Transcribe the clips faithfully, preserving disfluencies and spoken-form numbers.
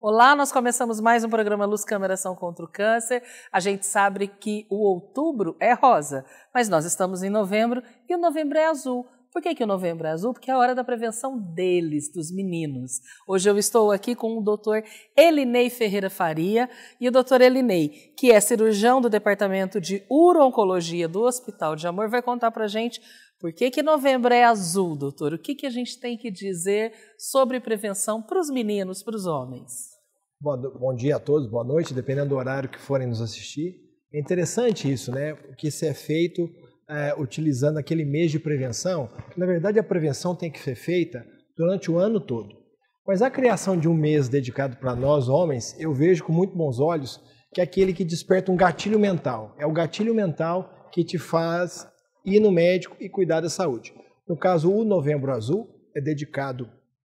Olá, nós começamos mais um programa Luz, Câmera, Ação contra o Câncer. A gente sabe que o outubro é rosa, mas nós estamos em novembro e o novembro é azul. Por que, que o novembro é azul? Porque é a hora da prevenção deles, dos meninos. Hoje eu estou aqui com o doutor Elinei Ferreira Faria e o doutor Elinei, que é cirurgião do Departamento de Uro-Oncologia do Hospital de Amor, vai contar pra gente por que que novembro é azul, doutor. O que, que a gente tem que dizer sobre prevenção para os meninos, para os homens? Bom, bom dia a todos, boa noite, dependendo do horário que forem nos assistir. É interessante isso, né? O que isso é feito é, utilizando aquele mês de prevenção, que na verdade a prevenção tem que ser feita durante o ano todo. Mas a criação de um mês dedicado para nós, homens, eu vejo com muito bons olhos que é aquele que desperta um gatilho mental. É o gatilho mental que te faz ir no médico e cuidar da saúde. No caso, o Novembro Azul é dedicado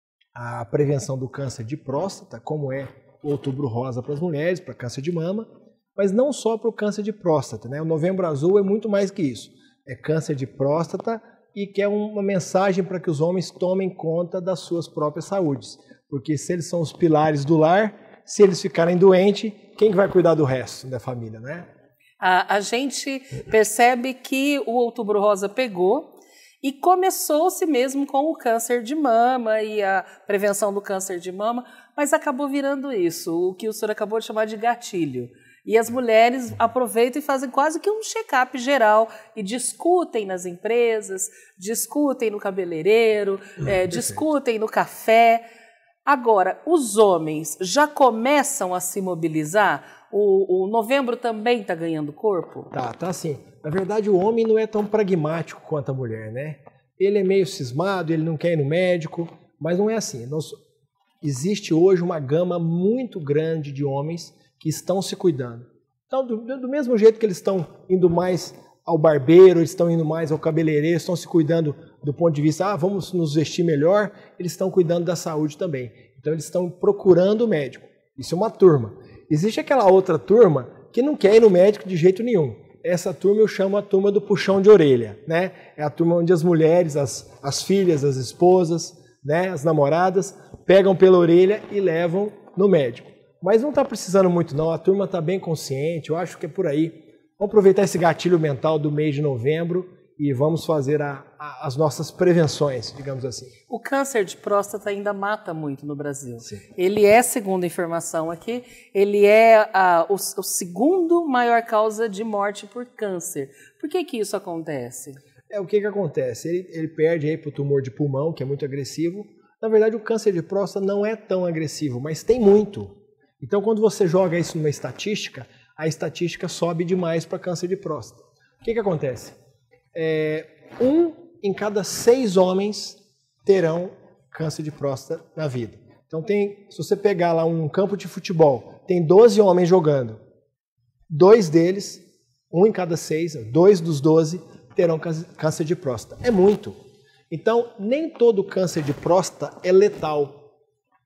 à prevenção do câncer de próstata, como é o Outubro Rosa para as mulheres, para câncer de mama, mas não só para o câncer de próstata, né? O Novembro Azul é muito mais que isso. É câncer de próstata e que é uma mensagem para que os homens tomem conta das suas próprias saúdes. Porque se eles são os pilares do lar, se eles ficarem doentes, quem vai cuidar do resto da família, né? A, a gente percebe que o Outubro Rosa pegou e começou-se mesmo com o câncer de mama e a prevenção do câncer de mama, mas acabou virando isso, o que o senhor acabou de chamar de gatilho. E as mulheres aproveitam e fazem quase que um check-up geral e discutem nas empresas, discutem no cabeleireiro, é, discutem no café. Agora, os homens já começam a se mobilizar? O, o novembro também está ganhando corpo? Tá, tá sim. Na verdade, o homem não é tão pragmático quanto a mulher, né? Ele é meio cismado, ele não quer ir no médico, mas não é assim. Nós, existe hoje uma gama muito grande de homens que estão se cuidando. Então, do, do mesmo jeito que eles estão indo mais ao barbeiro, eles estão indo mais ao cabeleireiro, estão se cuidando do ponto de vista, ah, vamos nos vestir melhor, eles estão cuidando da saúde também. Então, eles estão procurando o médico. Isso é uma turma. Existe aquela outra turma que não quer ir no médico de jeito nenhum. Essa turma eu chamo a turma do puxão de orelha, né? É a turma onde as mulheres, as, as filhas, as esposas, né, as namoradas, pegam pela orelha e levam no médico. Mas não está precisando muito não, a turma está bem consciente, eu acho que é por aí. Vamos aproveitar esse gatilho mental do mês de novembro e vamos fazer a, a, as nossas prevenções, digamos assim. O câncer de próstata ainda mata muito no Brasil. Sim. Ele é, segundo a informação aqui, ele é a, o, o segundo maior causa de morte por câncer. Por que que isso acontece? É, o que que acontece? Ele, ele perde aí para o tumor de pulmão, que é muito agressivo. Na verdade, o câncer de próstata não é tão agressivo, mas tem muito. Então, quando você joga isso numa estatística, a estatística sobe demais para câncer de próstata. O que que acontece? É, um em cada seis homens terão câncer de próstata na vida. Então, tem, se você pegar lá um campo de futebol, tem doze homens jogando. Dois deles, um em cada seis, dois dos doze, terão câncer de próstata. É muito. Então, nem todo câncer de próstata é letal,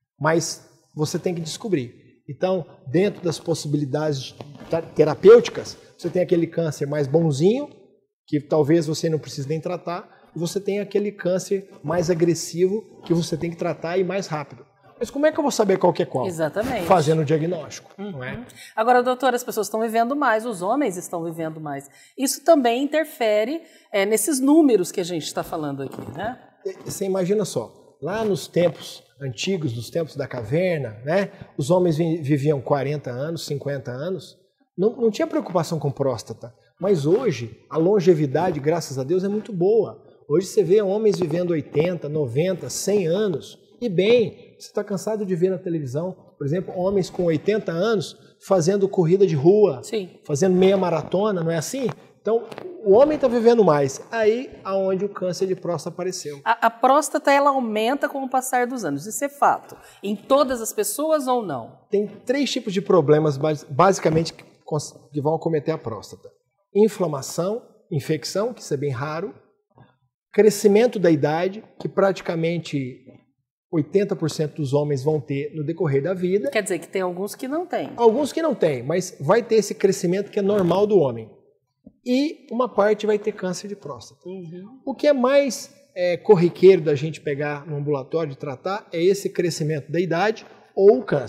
mas você tem que descobrir. Então, dentro das possibilidades terapêuticas, você tem aquele câncer mais bonzinho, que talvez você não precise nem tratar, e você tem aquele câncer mais agressivo, que você tem que tratar e mais rápido. Mas como é que eu vou saber qual que é qual? Exatamente. Fazendo o diagnóstico, uhum. não é? Agora, doutora, as pessoas estão vivendo mais, os homens estão vivendo mais. Isso também interfere é, nesses números que a gente está falando aqui, né? Você imagina só, lá nos tempos antigos, nos tempos da caverna, né? Os homens viviam quarenta anos, cinquenta anos, não, não tinha preocupação com próstata. Mas hoje, a longevidade, graças a Deus, é muito boa. Hoje você vê homens vivendo oitenta, noventa, cem anos, e bem, você está cansado de ver na televisão, por exemplo, homens com oitenta anos fazendo corrida de rua, Sim. fazendo meia maratona, não é assim? Então, o homem está vivendo mais. Aí aonde o câncer de próstata apareceu. A, a próstata, ela aumenta com o passar dos anos, isso é fato. Em todas as pessoas ou não? Tem três tipos de problemas, basicamente, que vão acometer a próstata. Inflamação, infecção, que isso é bem raro. Crescimento da idade, que praticamente oitenta por cento dos homens vão ter no decorrer da vida. Quer dizer que tem alguns que não têm. Alguns que não têm, mas vai ter esse crescimento que é normal do homem. E uma parte vai ter câncer de próstata. Uhum. O que é mais é, corriqueiro da gente pegar no ambulatório e tratar é esse crescimento da idade ou o câncer.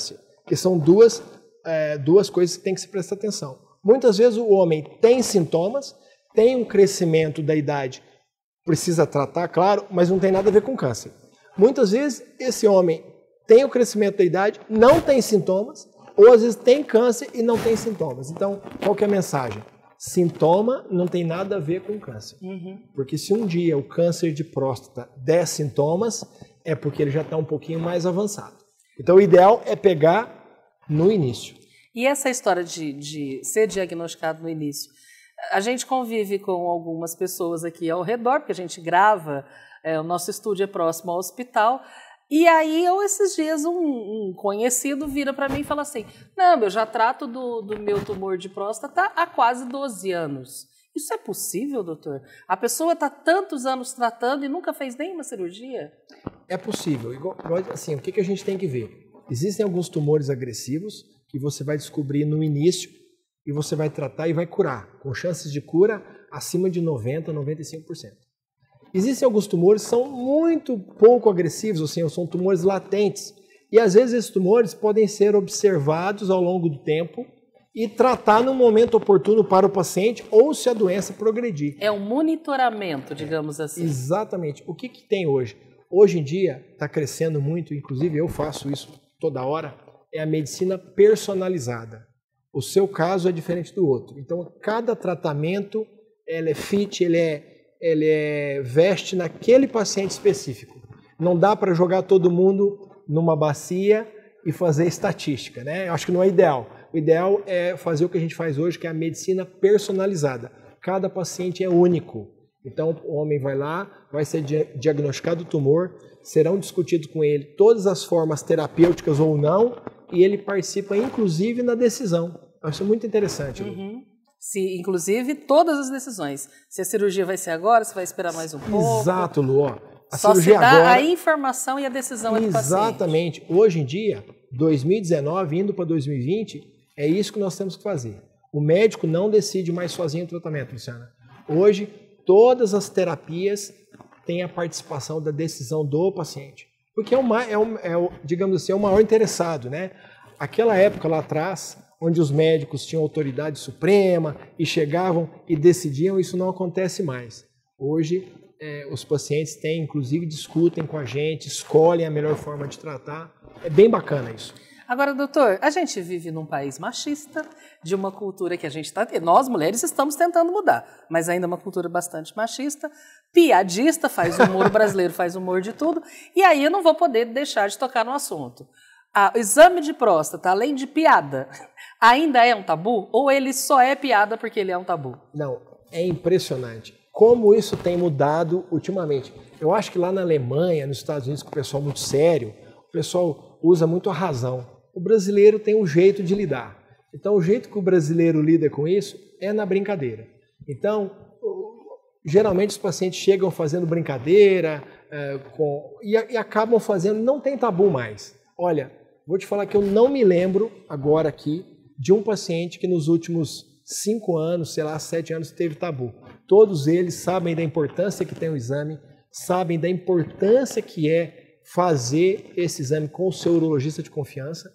que são duas, é, duas coisas que tem que se prestar atenção. Muitas vezes o homem tem sintomas, tem um crescimento da idade, precisa tratar, claro, mas não tem nada a ver com câncer. Muitas vezes esse homem tem o crescimento da idade, não tem sintomas, ou às vezes tem câncer e não tem sintomas. Então, qual que é a mensagem? Sintoma não tem nada a ver com câncer. Uhum. Porque se um dia o câncer de próstata der sintomas, é porque ele já está um pouquinho mais avançado. Então, o ideal é pegar no início. E essa história de, de ser diagnosticado no início? A gente convive com algumas pessoas aqui ao redor, porque a gente grava, é, o nosso estúdio é próximo ao hospital. E aí, eu, esses dias, um, um conhecido vira para mim e fala assim, não, eu já trato do, do meu tumor de próstata há quase doze anos. Isso é possível, doutor? A pessoa está tantos anos tratando e nunca fez nenhuma cirurgia? É possível. Igual, assim, o que, que a gente tem que ver? Existem alguns tumores agressivos que você vai descobrir no início e você vai tratar e vai curar, com chances de cura acima de noventa por cento, noventa e cinco por cento. Existem alguns tumores que são muito pouco agressivos, ou seja, são tumores latentes. E às vezes esses tumores podem ser observados ao longo do tempo e tratar no momento oportuno para o paciente ou se a doença progredir. É um monitoramento, digamos assim. Exatamente. O que, que tem hoje? Hoje em dia está crescendo muito, inclusive eu faço isso toda hora, é a medicina personalizada. O seu caso é diferente do outro. Então, cada tratamento ele é fit, ele é ele é, veste naquele paciente específico. Não dá para jogar todo mundo numa bacia e fazer estatística, né? Eu acho que não é ideal. O ideal é fazer o que a gente faz hoje, que é a medicina personalizada. Cada paciente é único. Então, o homem vai lá, vai ser diagnosticado o tumor, serão discutidos com ele todas as formas terapêuticas ou não, e ele participa, inclusive, na decisão. Isso é muito interessante. Uhum. Se, inclusive, todas as decisões. Se a cirurgia vai ser agora, se vai esperar mais um pouco. Exato, Lu. A Só cirurgia se dá agora, a informação e a decisão é do paciente. Exatamente. Hoje em dia, dois mil e dezenove, indo para dois mil e vinte, é isso que nós temos que fazer. O médico não decide mais sozinho o tratamento, Luciana. Hoje, todas as terapias têm a participação da decisão do paciente. Porque é, uma, é, um, é o, digamos assim, é o maior interessado, né? Aquela época lá atrás, onde os médicos tinham autoridade suprema e chegavam e decidiam, isso não acontece mais. Hoje, é, os pacientes têm, inclusive, discutem com a gente, escolhem a melhor forma de tratar. É bem bacana isso. Agora, doutor, a gente vive num país machista, de uma cultura que a gente está... Nós, mulheres, estamos tentando mudar, mas ainda é uma cultura bastante machista, piadista, faz humor, o brasileiro faz humor de tudo, e aí eu não vou poder deixar de tocar no assunto. Ah, o exame de próstata, além de piada, ainda é um tabu? Ou ele só é piada porque ele é um tabu? Não, é impressionante. Como isso tem mudado ultimamente. Eu acho que lá na Alemanha, nos Estados Unidos, com o pessoal muito sério, o pessoal usa muito a razão. O brasileiro tem um jeito de lidar. Então, o jeito que o brasileiro lida com isso é na brincadeira. Então, geralmente os pacientes chegam fazendo brincadeira é, com, e, e acabam fazendo, não tem tabu mais. Olha, vou te falar que eu não me lembro agora aqui de um paciente que nos últimos cinco anos, sei lá, sete anos, teve tabu. Todos eles sabem da importância que tem o exame, sabem da importância que é fazer esse exame com o seu urologista de confiança.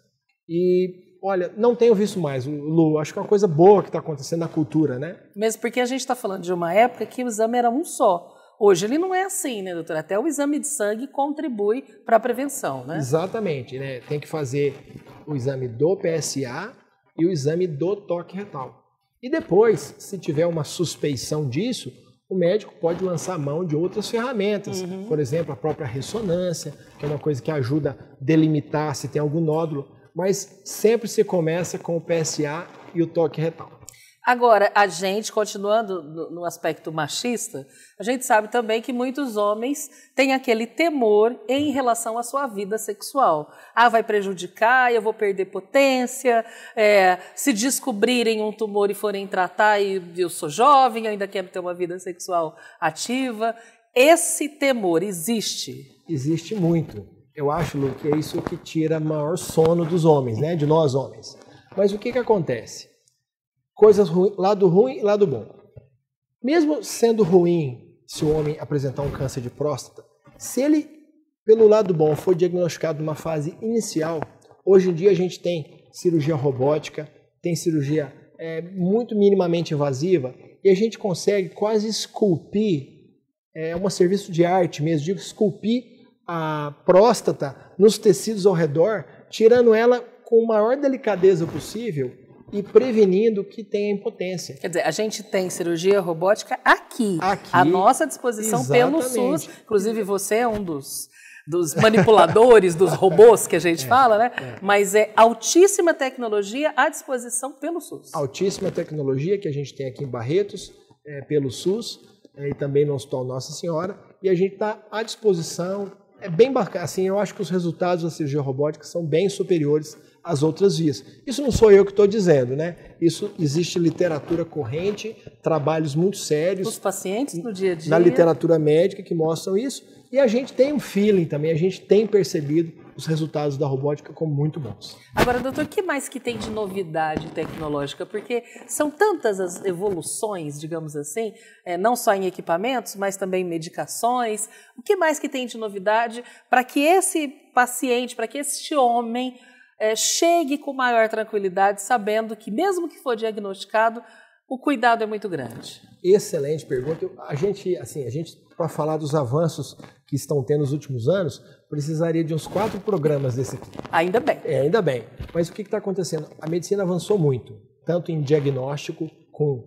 E, olha, não tenho visto mais, Lu, acho que é uma coisa boa que está acontecendo na cultura, né? Mesmo porque a gente está falando de uma época que o exame era um só. Hoje ele não é assim, né, doutor? Até o exame de sangue contribui para a prevenção, né? Exatamente, né? Tem que fazer o exame do P S A e o exame do toque retal. E depois, se tiver uma suspeição disso, o médico pode lançar mão de outras ferramentas. Uhum. Por exemplo, a própria ressonância, que é uma coisa que ajuda a delimitar se tem algum nódulo. Mas sempre se começa com o P S A e o toque retal. Agora, a gente, continuando no aspecto machista, a gente sabe também que muitos homens têm aquele temor em relação à sua vida sexual. Ah, vai prejudicar, eu vou perder potência, é, se descobrirem um tumor e forem tratar e eu sou jovem, eu ainda quero ter uma vida sexual ativa. Esse temor existe? Existe muito. Eu acho, Lu, que é isso que tira maior sono dos homens, né? De nós homens. Mas o que, que acontece? Coisas ruins, lado ruim e lado bom. Mesmo sendo ruim se o homem apresentar um câncer de próstata, se ele, pelo lado bom, for diagnosticado numa fase inicial, Hoje em dia a gente tem cirurgia robótica, tem cirurgia é, muito minimamente invasiva, e a gente consegue quase esculpir, é um serviço de arte mesmo, digo, esculpir a próstata nos tecidos ao redor, tirando ela com a maior delicadeza possível e prevenindo que tenha impotência. Quer dizer, a gente tem cirurgia robótica aqui, aqui à nossa disposição exatamente. pelo SUS. Inclusive, você é um dos, dos manipuladores dos robôs que a gente é, fala, né? É. Mas é altíssima tecnologia à disposição pelo SUS. Altíssima tecnologia que a gente tem aqui em Barretos, é, pelo SUS, é, e também no Hospital Nossa Senhora, e a gente está à disposição. É bem bacana, assim, eu acho que os resultados da cirurgia robótica são bem superiores às outras vias. Isso não sou eu que estou dizendo, né? Isso existe literatura corrente, trabalhos muito sérios. Os pacientes no dia a dia. Na literatura médica que mostram isso. E a gente tem um feeling também, a gente tem percebido os resultados da robótica como muito bons. Agora, doutor, o que mais que tem de novidade tecnológica? Porque são tantas as evoluções, digamos assim, é, não só em equipamentos, mas também em medicações. O que mais que tem de novidade para que esse paciente, para que este homem é, chegue com maior tranquilidade, sabendo que mesmo que for diagnosticado, o cuidado é muito grande? Excelente pergunta. A gente, assim, a gente, para falar dos avanços que estão tendo nos últimos anos, precisaria de uns quatro programas desse aqui. Ainda bem. É, ainda bem. Mas o que está acontecendo? A medicina avançou muito, tanto em diagnóstico, com,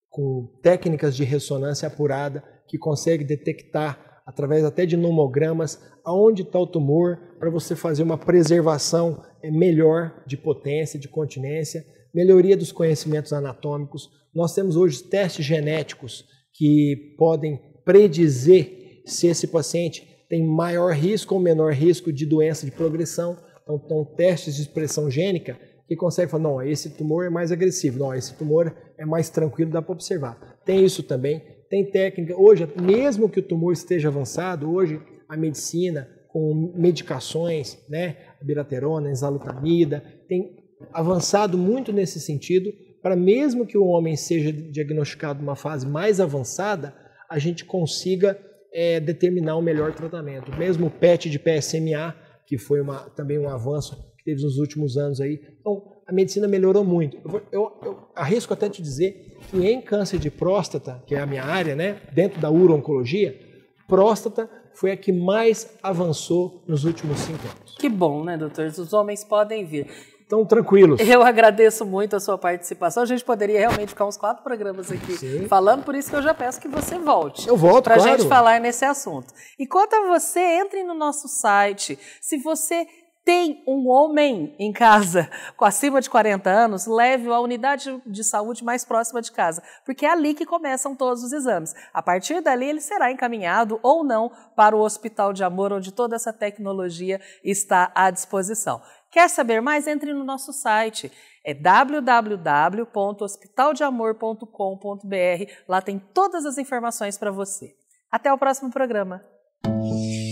com técnicas de ressonância apurada, que consegue detectar, através até de nomogramas, aonde está o tumor, para você fazer uma preservação melhor de potência, de continência, melhoria dos conhecimentos anatômicos. Nós temos hoje testes genéticos que podem predizer se esse paciente tem maior risco ou menor risco de doença de progressão. Então, então testes de expressão gênica que conseguem falar, não, esse tumor é mais agressivo, não, esse tumor é mais tranquilo, dá para observar. Tem isso também, tem técnica. Hoje, mesmo que o tumor esteja avançado, hoje a medicina com medicações, né, a biraterona, a enzalutamida, tem avançado muito nesse sentido, para mesmo que o homem seja diagnosticado numa fase mais avançada, a gente consiga é, determinar o melhor tratamento. Mesmo o P E T de P S M A, que foi uma, também um avanço que teve nos últimos anos aí. Então, a medicina melhorou muito. Eu, eu, eu arrisco até te dizer que em câncer de próstata, que é a minha área, né, dentro da uro-oncologia, próstata foi a que mais avançou nos últimos cinco anos. Que bom, né, doutor? Os homens podem vir. Então, tranquilos. Eu agradeço muito a sua participação. A gente poderia realmente ficar uns quatro programas aqui Sim. falando, por isso que eu já peço que você volte. Eu volto, Para a claro. gente falar nesse assunto. E quanto a você, entre no nosso site. Se você tem um homem em casa com acima de quarenta anos, leve-o à unidade de saúde mais próxima de casa, porque é ali que começam todos os exames. A partir dali, ele será encaminhado ou não para o Hospital de Amor, onde toda essa tecnologia está à disposição. Quer saber mais? Entre no nosso site, é w w w ponto hospital de amor ponto com ponto b r. Lá tem todas as informações para você. Até o próximo programa.